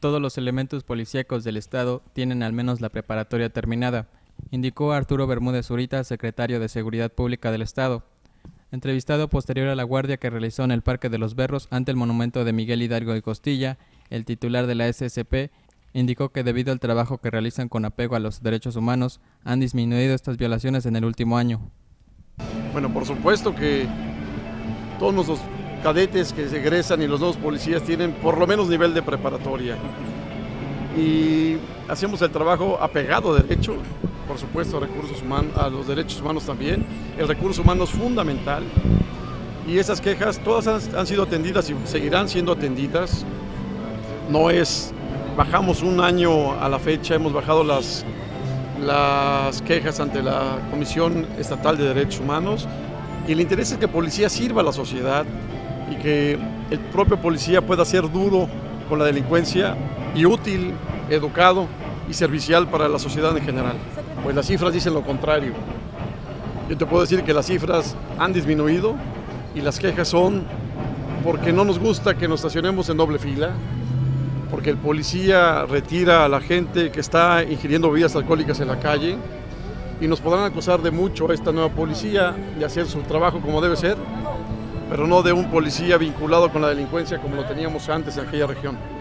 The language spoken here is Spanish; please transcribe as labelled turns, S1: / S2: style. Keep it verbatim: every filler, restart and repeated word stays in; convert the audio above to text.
S1: Todos los elementos policíacos del Estado tienen al menos la preparatoria terminada, indicó Arturo Bermúdez Zurita, secretario de Seguridad Pública del Estado. Entrevistado posterior a la guardia que realizó en el Parque de los Berros ante el monumento de Miguel Hidalgo y Costilla, el titular de la S S P indicó que debido al trabajo que realizan con apego a los derechos humanos, han disminuido estas violaciones en el último año.
S2: Bueno, por supuesto que todos nuestros cadetes que se egresan y los nuevos policías tienen por lo menos nivel de preparatoria. Y hacemos el trabajo apegado a derecho, por supuesto a recursos humanos, a los derechos humanos también. El recurso humano es fundamental y esas quejas todas han, han sido atendidas y seguirán siendo atendidas. No es, bajamos un año a la fecha, hemos bajado las, las quejas ante la Comisión Estatal de Derechos Humanos y el interés es que el policía sirva a la sociedad y que el propio policía pueda ser duro con la delincuencia y útil, educado y servicial para la sociedad en general. Pues las cifras dicen lo contrario. Yo te puedo decir que las cifras han disminuido y las quejas son porque no nos gusta que nos estacionemos en doble fila, porque el policía retira a la gente que está ingiriendo bebidas alcohólicas en la calle y nos podrán acusar de mucho a esta nueva policía de hacer su trabajo como debe ser, pero no de un policía vinculado con la delincuencia como lo teníamos antes en aquella región.